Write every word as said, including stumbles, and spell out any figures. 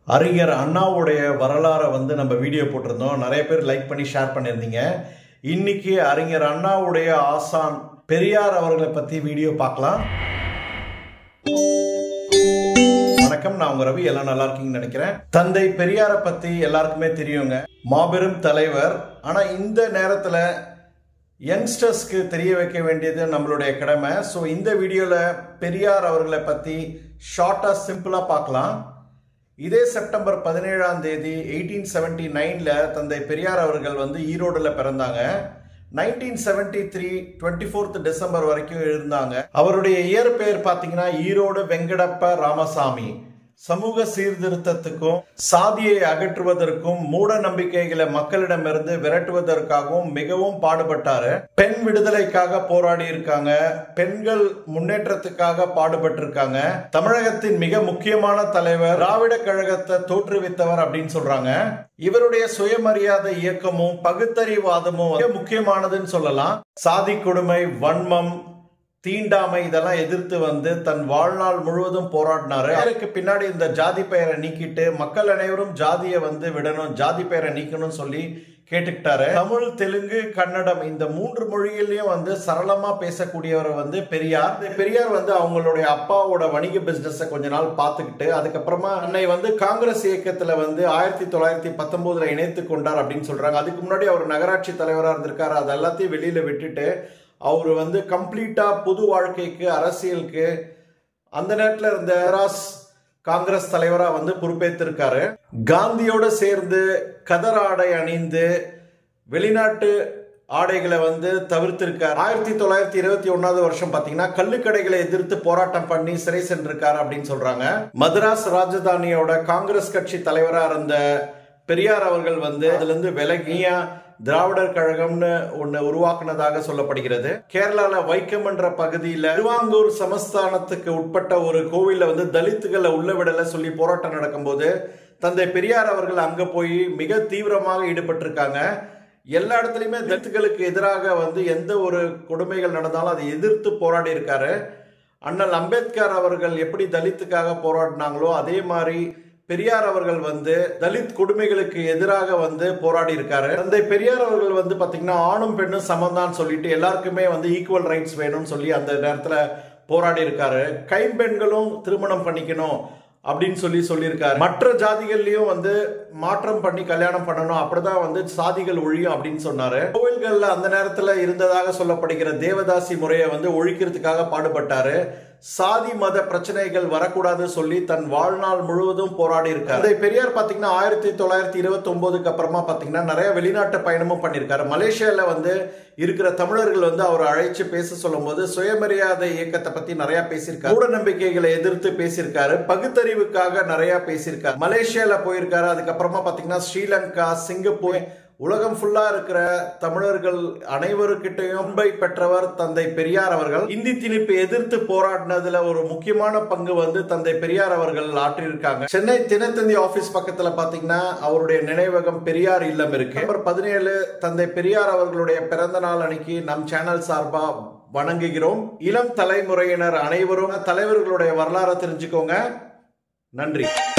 அறிஞர் அண்ணாவுடைய வரலாறை வந்து நம்ம வீடியோ போட்டிருந்தோம். நிறைய பேர் லைக் பண்ணி ஷேர் பண்ணியிருந்தீங்க. இன்னைக்கு அறிஞர் அண்ணாவுடைய ஆசான் பெரியார் அவர்களை பத்தி வீடியோ பார்க்கலாம். வணக்கம், நான் உங்க ரவி. எல்லாம் நல்லா இருக்கீங்கன்னு நினைக்கிறேன். தந்தை பெரியாரை பத்தி எல்லாருக்குமே தெரியுங்க, மாபெரும் தலைவர். ஆனா இந்த நேரத்துல யங்ஸ்டர்ஸ்க்கு தெரிய வைக்க வேண்டியது நம்மளுடைய கடமை. ஸோ இந்த வீடியோல பெரியார் அவர்களை பத்தி ஷார்ட்டா சிம்பிளா பார்க்கலாம். இதே செப்டம்பர் பதினேழாம் தேதி எயிட்டீன் செவன்டி நைன்ல தந்தை பெரியார் அவர்கள் வந்து ஈரோடுல பிறந்தாங்க. Nineteen seventy three twenty fourth December வரைக்கும் இருந்தாங்க. அவருடைய இயற்பெயர் பார்த்தீங்கன்னா ஈரோடு வெங்கடப்ப ராமசாமி. சமூக சீர்திருத்தத்துக்கும் சாதியை அகற்றுவதற்கும் மூட நம்பிக்கைகளை மக்களிடமிருந்து விரட்டுவதற்காகவும் மிகவும் பாடுபட்டாரு. பெண் விடுதலைக்காக போராடி இருக்காங்க, பெண்கள் முன்னேற்றத்துக்காக பாடுபட்டு இருக்காங்க. தமிழகத்தின் மிக முக்கியமான தலைவர், திராவிட கழகத்தை தோற்றுவித்தவர் அப்படின்னு சொல்றாங்க. இவருடைய சுயமரியாதை இயக்கமும் பகுத்தறிவாதமும் மிக முக்கியமானதுன்னு சொல்லலாம். சாதி கொடுமை, வன்மம், தீண்டாமை இதெல்லாம் எதிர்த்து வந்து தன் வாழ்நாள் முழுவதும் போராடினாரு. அதற்கு பின்னாடி இந்த ஜாதி பெயரை நீக்கிட்டு மக்கள் அனைவரும் ஜாதியை வந்து விடணும், ஜாதி பெயரை நீக்கணும்னு சொல்லி கேட்டுக்கிட்டாரு. தமிழ், தெலுங்கு, கன்னடம் இந்த மூன்று மொழிகளையும் வந்து சரளமா பேசக்கூடியவர் வந்து பெரியார். இந்த பெரியார் வந்து அவங்களுடைய அப்பாவோட வணிக பிசினஸை கொஞ்ச நாள் பார்த்துக்கிட்டு அதுக்கப்புறமா அன்னை வந்து காங்கிரஸ் இயக்கத்துல வந்து ஆயிரத்தி தொள்ளாயிரத்தி பத்தொன்பதுல இணைத்து கொண்டார் அப்படின்னு சொல்றாங்க. அதுக்கு முன்னாடி அவர் நகராட்சி தலைவராக இருந்திருக்காரு. அது எல்லாத்தையும் வெளியில விட்டுட்டு அவர் வந்து கம்ப்ளீட்டா புது வாழ்க்கைக்கு, அரசியலுக்கு அந்த நேரத்தில் இருந்த காங்கிரஸ் தலைவரா வந்து பொறுப்பேற்றிருக்காரு. காந்தியோட சேர்ந்து கதர் ஆடை அணிந்து வெளிநாட்டு ஆடைகளை வந்து தவிர்த்திருக்காரு. ஆயிரத்தி தொள்ளாயிரத்தி இருபத்தி ஒன்னாவது வருஷம் பாத்தீங்கன்னா கள்ளுக்கடைகளை எதிர்த்து போராட்டம் பண்ணி சிறை சென்றிருக்காரு அப்படின்னு சொல்றாங்க. மதராஸ் ராஜதானியோட காங்கிரஸ் கட்சி தலைவரா இருந்த பெரியார் அவர்கள் வந்து அதுல இருந்து விலகியா திராவிடர் கழகம்னு ஒன்னு உருவாக்குனதாக சொல்லப்படுகிறது. கேரளால வைக்கம் என்ற பகுதியில திருவாங்கூர் சமஸ்தானத்துக்கு உட்பட்ட ஒரு கோவில்ல வந்து தலித்துகளை உள்ள விடல சொல்லி போராட்டம் நடக்கும் போது தந்தை பெரியார் அவர்கள் அங்க போய் மிக தீவிரமாக ஈடுபட்டிருக்காங்க. எல்லா இடத்துலயுமே தலித்துகளுக்கு எதிராக வந்து எந்த ஒரு கொடுமைகள் நடந்தாலும் அதை எதிர்த்து போராடி இருக்காரு. அண்ணல் அம்பேத்கர் அவர்கள் எப்படி தலித்துக்காக போராடினாங்களோ அதே மாதிரி பெரியார் அவர்கள் வந்து தலித் கொடுமைகளுக்கு எதிராக வந்து போராடி இருக்காரு. தந்தை பெரியார் அவர்கள் வந்து பாத்தீங்கன்னா ஆணும் பெண்ணும் சமம்தான் சொல்லிட்டு எல்லாருக்குமே வந்து ஈக்குவல் ரைட்ஸ் வேணும்னு சொல்லி அந்த நேரத்துல போராடி இருக்காரு. கைம்பெண்களும் திருமணம் பண்ணிக்கணும் அப்படின்னு சொல்லி சொல்லியிருக்காரு. மற்ற ஜாதிகள்லயும் வந்து மாற்றம் பண்ணி கல்யாணம் பண்ணணும், அப்படிதான் வந்து சாதிகள் ஒழியும் அப்படின்னு சொன்னாரு. கோவில்கள்ல அந்த நேரத்துல இருந்ததாக சொல்லப்படுகிற தேவதாசி முறையை வந்து ஒழிக்கிறதுக்காக பாடுபட்டாரு. சாதி மத பிரச்சனைகள் வரக்கூடாது சொல்லி தன் வாழ்நாள் முழுவதும் போராடி இருக்காரு. தந்தை பெரியார் பாத்தீங்கன்னா ஆயிரத்தி தொள்ளாயிரத்தி இருபத்தி ஒன்பதுக்கு அப்புறமா பாத்தீங்கன்னா நிறைய வெளிநாட்டு பயணமும் பண்ணிருக்காரு. மலேசியால வந்து இருக்கிற தமிழர்கள் வந்து அவர் அழைச்சு பேச சொல்லும் போது சுயமரியாதை இயக்கத்தை பத்தி நிறைய பேசியிருக்காரு. மூட நம்பிக்கைகளை எதிர்த்து பேசியிருக்காரு. பகுத்தறிவுக்காக நிறைய பேசியிருக்காரு. மலேசியால போயிருக்காரு. அதுக்கப்புறமா பாத்தீங்கன்னா ஸ்ரீலங்கா, சிங்கப்பூர், உலகம் ஃபுல்லா இருக்கிற தமிழர்கள் அனைவருக்கிட்டையும் அன்பை பெற்றவர் தந்தை பெரியார் அவர்கள். இந்தி திணிப்பு எதிர்த்து போராடினதுல ஒரு முக்கியமான பங்கு வந்து தந்தை பெரியார் அவர்கள் ஆற்றியிருக்காங்க. சென்னை தினத்தந்தி ஆபீஸ் பக்கத்துல பாத்தீங்கன்னா அவருடைய நினைவகம் பெரியார் இல்லம் இருக்கு. நவம்பர் பதினேழு தந்தை பெரியார் அவர்களுடைய பிறந்த நாள் அன்னைக்கு நம் சேனல் சார்பா வணங்குகிறோம். இளம் தலைமுறையினர் அனைவரும் தலைவர்களுடைய வரலாறு தெரிஞ்சுக்கோங்க. நன்றி.